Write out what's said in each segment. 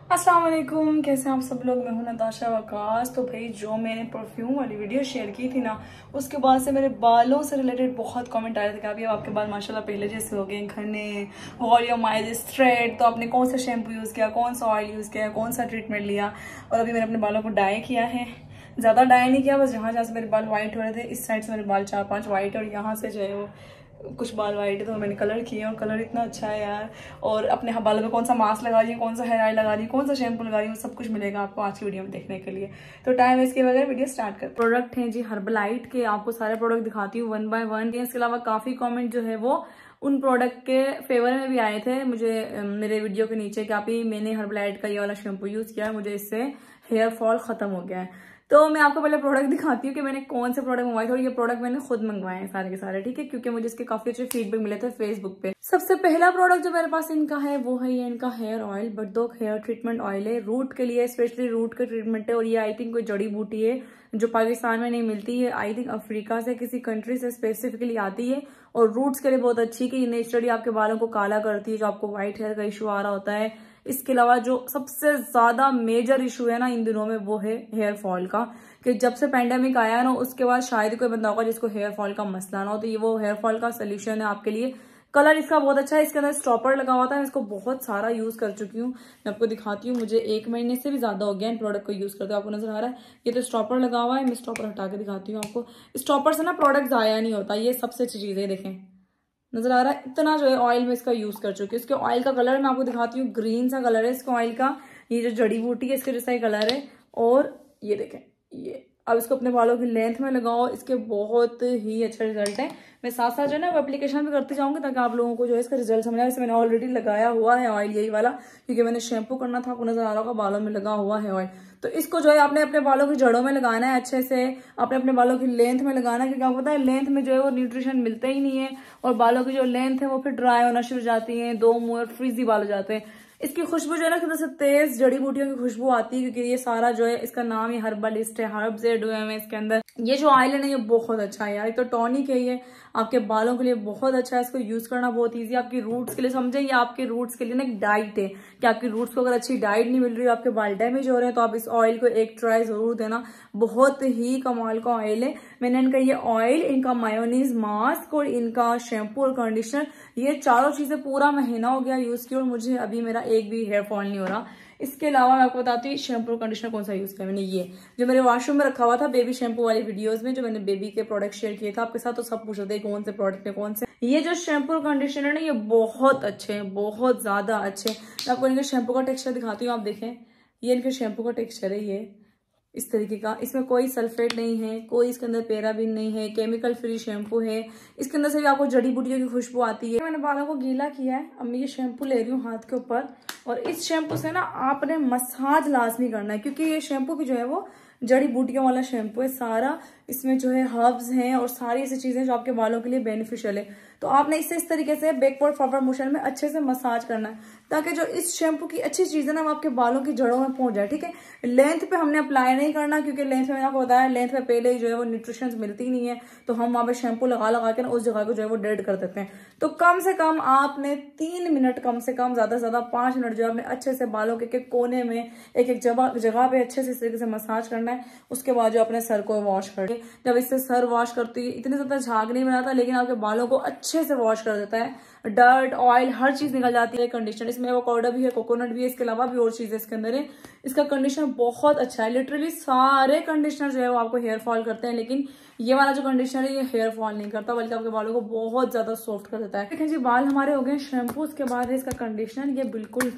अस्सलाम वालेकुम, कैसे हैं आप सब लोग। मैं हूं नताशा वकास। तो भाई जो मैंने परफ्यूम वाली वीडियो शेयर की थी ना, उसके बाद से मेरे बालों से रिलेटेड बहुत कमेंट आए थे कि अभी आपके बाल माशाल्लाह पहले जैसे हो गए घने, वॉल्यूमाइज स्ट्रेट। तो आपने कौन सा शैम्पू यूज़ किया, कौन सा ऑयल यूज़ किया, कौन सा ट्रीटमेंट लिया। और अभी मैंने अपने बालों को डाई किया है, ज़्यादा डाई नहीं किया, बस जहाँ जहाँ से मेरे बाल वाइट हो रहे थे इस साइड से मेरे बाल 4-5 वाइट है, और यहाँ से जो है वो कुछ बाल वाइट है, तो मैंने कलर किए और कलर इतना अच्छा है यार। और अपने बालों में कौन सा मास्क लगा रही है, कौन सा हेयर ऑयल लगा रही है, कौन सा शैम्पू लगा रही है, सब कुछ मिलेगा आपको आज की वीडियो में देखने के लिए। तो टाइम इसके बगैर वीडियो स्टार्ट कर। प्रोडक्ट हैं जी हर्बलाइट के, आपको सारे प्रोडक्ट दिखाती हूँ 1 बाय 1। इसके अलावा काफी कॉमेंट जो है वो उन प्रोडक्ट के फेवर में भी आए थे मुझे मेरे वीडियो के नीचे कि आप ही मैंने हर्बलाइट का ये वाला शैम्पू यूज किया है, मुझे इससे हेयर फॉल खत्म हो गया है। तो मैं आपको पहले प्रोडक्ट दिखाती हूँ कि मैंने कौन से प्रोडक्ट मंगवाए थे, और ये प्रोडक्ट मैंने खुद मंगवाए हैं सारे के सारे, ठीक है, क्योंकि मुझे इसके काफी अच्छे फीडबैक मिले थे फेसबुक पे। सबसे पहला प्रोडक्ट जो मेरे पास इनका है वो है ये इनका हेयर ऑयल, बटदोक हेयर ट्रीटमेंट ऑयल है। रूट के लिए स्पेशली रूट का ट्रीटमेंट है, और ये आई थिंक कोई जड़ी बूटी है जो पाकिस्तान में नहीं मिलती है, आई थिंक अफ्रीका से किसी कंट्री से स्पेसिफिकली आती है, और रूट्स के लिए बहुत अच्छी कि नेचुरली आपके बालों को काला करती है, जो आपको व्हाइट हेयर का इशू आ रहा होता है। इसके अलावा जो सबसे ज्यादा मेजर इशू है ना इन दिनों में वो है हेयर फॉल का, कि जब से पेंडेमिक आया ना उसके बाद शायद कोई बंदा होगा जिसको हेयर फॉल का मसला ना हो, तो ये वो हेयर फॉल का सोल्यूशन है आपके लिए। कलर इसका बहुत अच्छा है, इसके अंदर स्टॉपर लगा हुआ था, मैं इसको बहुत सारा यूज कर चुकी हूँ। मैं आपको दिखाती हूँ, मुझे 1 महीने से भी ज्यादा हो गया इन प्रोडक्ट को यूज करते हुए। आपको नजर आ रहा है ये तो स्टॉपर लगा हुआ है, मैं स्टॉपर हटा के दिखाती हूँ आपको। स्टॉपर से ना प्रोडक्ट जाया नहीं होता, ये सबसे अच्छी चीज है। देखें नजर आ रहा है, इतना जो है ऑयल में इसका यूज कर चुकी हूँ। इसके ऑयल का कलर मैं आपको दिखाती हूँ, ग्रीन सा कलर है इसके ऑयल का। ये जो जड़ी बूटी है इसके जैसा ही कलर है। और ये देखें, ये अब इसको अपने बालों की लेंथ में लगाओ, इसके बहुत ही अच्छा रिजल्ट है। मैं साथ साथ जो है ना वो एप्लीकेशन भी करती जाऊंगी ताकि आप लोगों को जो है इसका रिजल्ट समझ आए। मैंने ऑलरेडी लगाया हुआ है ऑयल यही वाला, क्योंकि मैंने शैम्पू करना था, आपको नजर आ रहा होगा बालों में लगा हुआ है ऑयल। तो इसको जो है आपने अपने बालों की जड़ों में लगाना है अच्छे से, आपने अपने बालों की लेंथ में लगाना है, क्योंकि आपको पता है लेंथ में जो है वो न्यूट्रिशन मिलता ही नहीं है, और बालों की जो लेंथ है वो फिर ड्राई होना शुरू हो जाती है, दो मुंह और फ्रीजी बाल हो जाते हैं। इसकी खुशबू जो है ना कितने से तेज जड़ी बूटियों की खुशबू आती है, क्योंकि ये सारा जो है इसका नाम ही हर्बलिस्ट है, हर्ब्स एड हुए हैं इसके अंदर। ये जो ऑयल है ना ये बहुत अच्छा है यार, तो टॉनिक है ये, आपके बालों के लिए बहुत अच्छा है। इसको यूज करना बहुत ईजी, आपकी रूट्स के लिए समझे, ये आपके रूट्स के लिए ना एक डाइट है कि आपकी रूट्स को अगर अच्छी डाइट नहीं मिल रही है, आपके बाल डैमेज हो रहे हैं, तो आप इस ऑयल को एक ट्राई जरूर देना। बहुत ही कमाल का ऑयल है। मैंने इनका ये ऑयल, इनका मायोनीज मास्क और इनका शैम्पू और कंडीशनर, ये चारों चीजें पूरा महीना हो गया यूज की, और मुझे अभी मेरा एक भी हेयर फॉल नहीं हो रहा। इसके अलावा मैं आपको बताती हूँ शैम्पू और कंडीशनर कौन सा यूज किया मैंने, ये जो मेरे वॉशरूम में रखा हुआ था बेबी शैम्पू वाली वीडियोस में, जो मैंने बेबी के प्रोडक्ट शेयर किए थे आपके साथ, तो सब पूछ रहे थे कौन से प्रोडक्ट है कौन से। ये जो शैम्पू और कंडीशनर है ये बहुत अच्छे हैं, बहुत ज्यादा अच्छे। मैं आपको इनके शैम्पू का टेक्सचर दिखाती हूँ, आप देखें ये इनके शैम्पू का टेक्सचर है, ये इस तरीके का। इसमें कोई सल्फेट नहीं है, कोई इसके अंदर पैराबीन नहीं है, केमिकल फ्री शैम्पू है। इसके अंदर से भी आपको जड़ी बूटियों की खुशबू आती है। मैंने बालों को गीला किया है, अब मैं ये शैम्पू ले रही हूँ हाथ के ऊपर, और इस शैम्पू से ना आपने मसाज लाजमी करना है, क्योंकि ये शैम्पू भी जो है वो जड़ी बूटियों वाला शैम्पू है सारा। इसमें जो है हर्ब्स हैं और सारी ऐसी चीजें जो आपके बालों के लिए बेनिफिशियल है। तो आपने इसे इस तरीके से बैकवर्ड फॉरवर्ड मोशन में अच्छे से मसाज करना है, ताकि जो इस शैम्पू की अच्छी चीज है ना वो आपके बालों की जड़ों में पहुंच जाए, ठीक है। लेंथ पे हमने अप्लाई नहीं करना, क्योंकि लेंथ में मैंने आपको बताया लेंथ में पहले ही जो है वो न्यूट्रिशन मिलती नहीं है, तो हम वहां पे शैम्पू लगा लगा के ना उस जगह को जो है वो डेड कर देते हैं। तो कम से कम आपने 3 मिनट, कम से कम ज्यादा से ज्यादा 5 मिनट जो है आपने अच्छे से बालों के कोने में एक एक जगह पे अच्छे से इस तरीके से मसाज करना है। उसके बाद जो अपने सर को वॉश कर, जब इससे सर वॉश करती है इतने ज्यादा झाग नहीं बनाता, लेकिन आपके बालों को अच्छे से वॉश कर देता है, डर्ट ऑयल हर चीज निकल जाती है। कंडीशनर इसमें एवोकाडो भी है, कोकोनट भी है, इसके अलावा भी और चीजें इसके अंदर है। इसका कंडीशनर बहुत अच्छा है, लिटरली सारे कंडीशनर जो है वो आपको हेयर फॉल करते हैं, लेकिन ये वाला जो कंडीशनर है ये हेयर फॉल नहीं करता, बल्कि आपके बालों को बहुत ज्यादा सॉफ्ट कर देता है। देखें जी बाल हमारे हो गए शैम्पू, उसके बाद है इसका कंडीशनर, ये बिल्कुल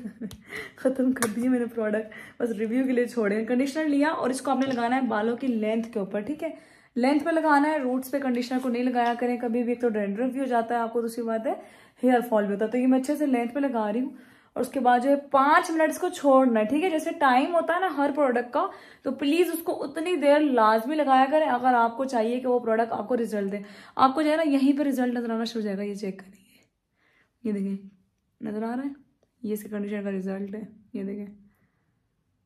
खत्म कर दिए मैंने प्रोडक्ट, बस रिव्यू के लिए छोड़े। कंडीशनर लिया और इसको आपने लगाना है बालों की लेंथ के ऊपर, ठीक है, लेंथ पे लगाना है, रूट्स पे कंडीशनर को नहीं लगाया करें कभी भी, एक तो डैंड्रफ भी हो जाता है आपको, दूसरी बात है हेयर फॉल भी होता है। तो ये मैं अच्छे से लेंथ पे लगा रही हूँ, और उसके बाद जो है 5 मिनट इसको छोड़ना है, ठीक है। जैसे टाइम होता है ना हर प्रोडक्ट का, तो प्लीज उसको उतनी देर लाजमी लगाया करें अगर आपको चाहिए कि वो प्रोडक्ट आपको रिजल्ट दे। आपको जो है ना यहीं पे रिजल्ट नजर आना शुरू हो जाएगा, ये चेक करेंगे, ये देखें नजर आ रहा है, ये इसके कंडीशनर का रिजल्ट है, ये देखें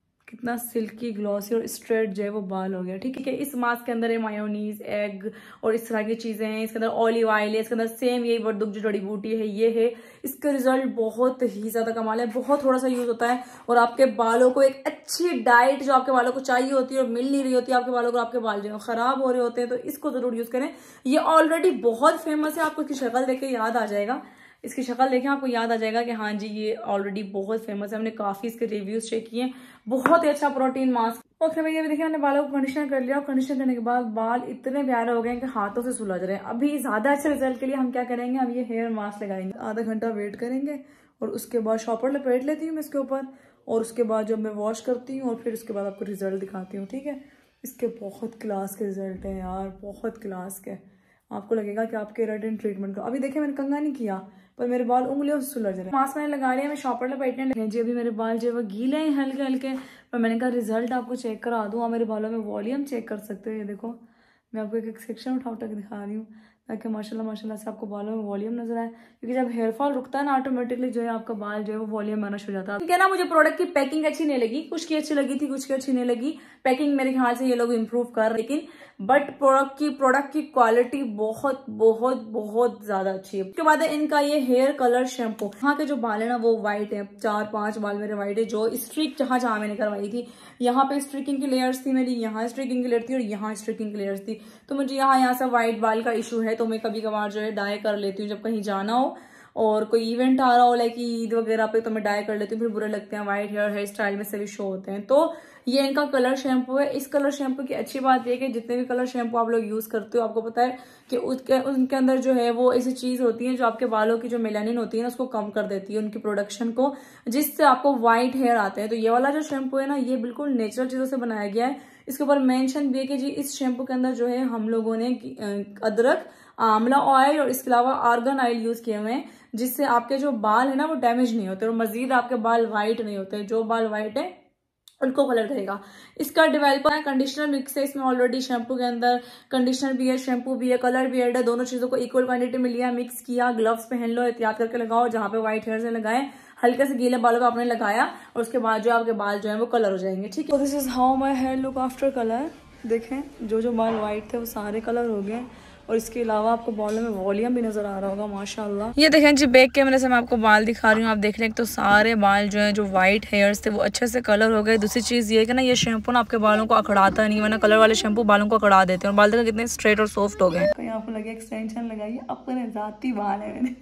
इतना सिल्की ग्लॉसी और स्ट्रेट जो है वो बाल हो गया। ठीक है, इस मास्क के अंदर है मायोनीज, एग और इस तरह की चीजें हैं। इसके अंदर ऑलिव ऑयल है, इसके अंदर सेम यही वर्दुक जो जड़ी बूटी है ये है। इसका रिजल्ट बहुत ही ज्यादा कमाल है, बहुत थोड़ा सा यूज होता है और आपके बालों को एक अच्छी डाइट जो आपके बालों को चाहिए होती है और मिल नहीं रही होती है आपके बालों को, आपके बाल जो है खराब हो रहे होते हैं, तो इसको जरूर यूज करें। ये ऑलरेडी बहुत फेमस है, आपको इसकी शक्ल देख के याद आ जाएगा, इसकी शक्ल देखें आपको याद आ जाएगा कि हाँ जी ये ऑलरेडी बहुत फेमस है। हमने काफी इसके रिव्यूज चेक किए, बहुत ही अच्छा प्रोटीन मास्क। ओके भैया देखिए मैंने बालों को कंडीशनर कर लिया और कंडीशनर करने के बाद बाल इतने प्यारे हो गए कि हाथों से सुलझ रहे हैं। अभी ज्यादा अच्छे रिजल्ट के लिए हम क्या करेंगे, हम ये हेयर मास्क लगाएंगे, आधा घंटा वेट करेंगे और उसके बाद शॉपर लपेट लेती हूँ मैं इसके ऊपर और उसके बाद जब मैं वॉश करती हूँ और फिर उसके बाद आपको रिजल्ट दिखाती हूँ। ठीक है, इसके बहुत क्लास के रिजल्ट हैं यार, बहुत क्लास के। आपको लगेगा कि आपके केराटिन ट्रीटमेंट का, अभी देखिए मैंने कंघा नहीं किया पर मेरे बाल उंगलियों से सुलझ रहे हैं। मास्क मैंने लगा लिया, मैं शॉपर लपेटने लगे जी। अभी मेरे बाल जो है वो गीले हैं हल्के हल्के, पर मैंने कहा रिजल्ट आपको चेक करा दूँ। मेरे बालों में वॉल्यूम चेक कर सकते हो, ये देखो मैं आपको एक एक सेक्शन उठा के दिखा रही हूँ ताकि माशाल्लाह माशाल्लाह से आपको बालों में वॉल्यूम नजर आए, क्योंकि जब हेयर फॉल रुकता है ना ऑटोमेटिकली जो है आपका बाल जो है वो वॉल्यूम आना शुरू हो जाता है। ठीक है ना, मुझे प्रोडक्ट की पैकिंग अच्छी नहीं लगी, कुछ की अच्छी लगी थी कुछ की अच्छी नहीं लगी। पैकिंग मेरे ख्याल से ये लोग इम्प्रूव कर रहे, लेकिन बट प्रोडक्ट की क्वालिटी बहुत बहुत बहुत ज्यादा अच्छी है। उसके बाद है इनका ये हेयर कलर शैम्पू। यहाँ के जो बाल है ना वो व्हाइट है, 4-5 बाल मेरे व्हाइट है। जो स्ट्रिक जहां मैंने करवाई थी यहाँ पे स्ट्रिकिंग की लेयर्स थी मेरी, यहाँ स्ट्रिकिंग की लेयर थी और यहाँ स्ट्रिकिंग की लेयर्स थी, तो मुझे यहाँ से व्हाइट बाल का इशू है, तो मैं कभी कभार जो है डाई कर लेती हूँ जब कहीं जाना हो और कोई इवेंट आ रहा हो लाइक ईद वगैरह पे, तो मैं डाई कर लेती हूँ, फिर बुरे लगते हैं, व्हाइट हेयर स्टाइल में से भी शो होते हैं। तो ये इनका कलर शैम्पू है। इस कलर शैम्पू की अच्छी बात यह कि जितने भी कलर शैम्पू आप लोग यूज करते हो आपको पता है कि उनके अंदर जो है वो ऐसी चीज होती है जो आपके बालों की जो मेलानिन होती है ना उसको कम कर देती है, उनकी प्रोडक्शन को, जिससे आपको व्हाइट हेयर आते हैं। तो ये वाला जो शैम्पू है ना ये बिल्कुल नेचुरल चीजों से बनाया गया है। इसके ऊपर मेंशन भी है कि जी इस शैम्पू के अंदर जो है हम लोगों ने अदरक, आंवला ऑयल और इसके अलावा आर्गन ऑयल यूज किए हुए हैं, जिससे आपके जो बाल है ना वो डैमेज नहीं होते और मजीद आपके बाल व्हाइट नहीं होते। जो बाल व्हाइट है उनको कलर करेगा। इसका डेवलपर है, कंडीशनर मिक्स है इसमें ऑलरेडी। शैम्पू के अंदर कंडीशनर भी है, शैम्पू भी है, कलर भी है, दोनों चीजों को इक्वल क्वांटिटी में लिया, मिक्स किया। ग्लव्स पहन लो, एहतियात करके लगाओ, जहां पे व्हाइट हेयर से लगाए, हल्के से गीले बालों को आपने लगाया और उसके बाद जो आपके बाल जो है वो कलर हो जाएंगे। ठीक है, this is how my hair look after colour. देखें जो बाल व्हाइट थे वो सारे कलर हो गए और इसके अलावा आपको बालों में वॉल्यूम भी नजर आ रहा होगा माशाल्लाह। ये देखें जी बैक कैमरे से मैं आपको बाल दिखा रही हूँ, आप देख लें तो सारे बाल जो हैं जो व्हाइट हेयर्स थे वो अच्छे से कलर हो गए। दूसरी चीज ये है कि ना ये शैम्पू ना आपके बालों को अकड़ाता नहीं, वरना कलर वाले शैम्पू बालों को अकड़ा देते हैं और बाल देखा कितने स्ट्रेट और सॉफ्ट हो गए। कहीं आपको लगे एक्सटेंशन लगाइए, अपने जाती बाल है मैंने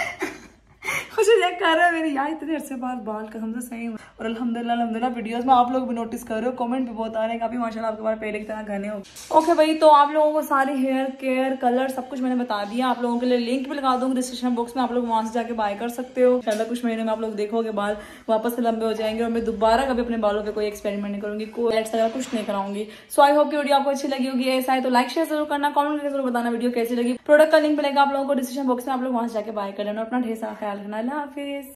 मुझे चेक कर रहा है मेरे यार इतने अच्छे बाल कसम से सही और अल्हम्दुलिल्लाह वीडियोस में आप लोग भी नोटिस कर रहे हो, कमेंट भी बहुत आ रहे हैं काफी माशाल्लाह आपके बाल पहले की तरह घने हो। ओके भाई, तो आप लोगों को सारे हेयर केयर कलर सब कुछ मैंने बता दिया। आप लोगों के लिए लिंक भी लगा दूंगी डिस्क्रिप्शन बॉक्स में, आप लोग वहां से जाके बाय कर सकते हो। शायद कुछ महीने में आप लोग देखोगे बाल वापस से लंबे हो जाएंगे और मैं दोबारा कभी अपने बालों पर कोई एक्सपेरिमेंट नहीं करूंगी, कोई कुछ नहीं कराऊंगी। सो आई होप की वीडियो आपको अच्छी लगी होगी। ऐसा है तो लाइक शेयर जरूर करना, कमेंट करके जरूर बताना वीडियो कैसी लगी। प्रोडक्ट का लिंक मिलेगा आप लोगों को डिस्क्रिप्शन बॉक्स में, आप लोग वहां से जाके बाय कर लेना। अपना ढेर सारा ख्याल रखना। अल्लाह हाफिज।